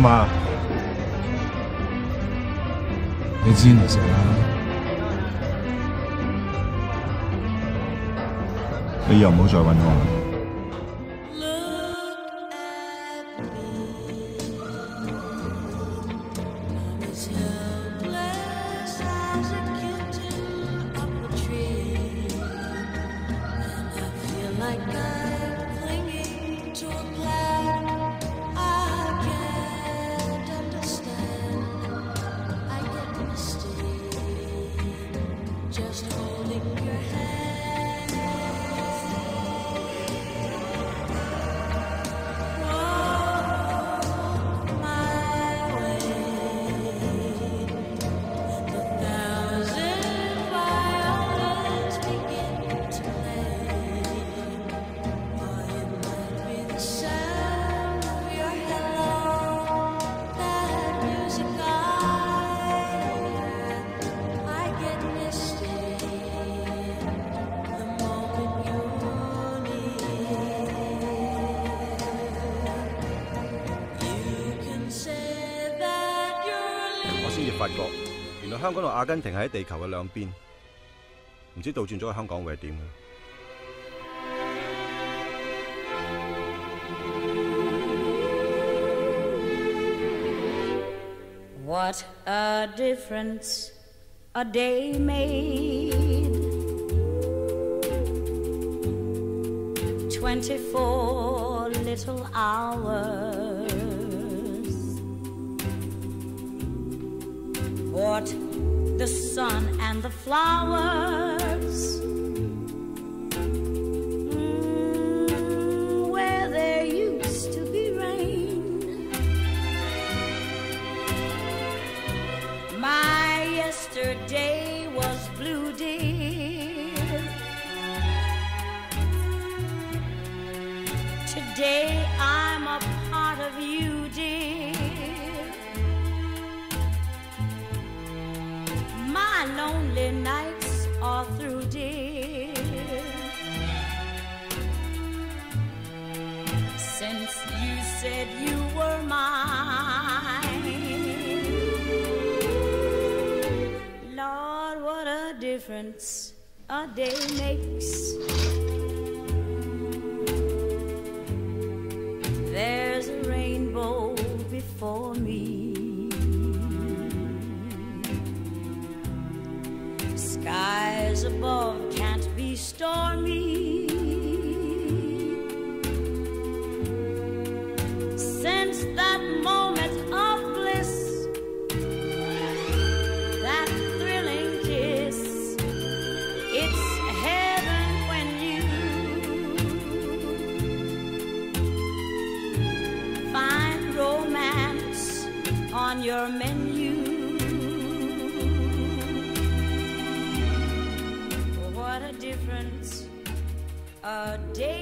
點啊？你知咪食啦？你又唔好再搵我。 發覺原來香港同阿根廷係喺地球嘅兩邊，唔知倒轉咗喺香港會係點？ What a difference a day made. 24 little hours. What the sun and the flowers. Where there used to be rain. My yesterday was blue, dear. Today I'm a part of you, dear. My lonely nights are through, dear. Since you said you were mine. Lord, what a difference a day makes. There's a rainbow before me. Skies above can't be stormy. Since that moment of bliss, that thrilling kiss, it's heaven when you find romance on your menu. What a difference a day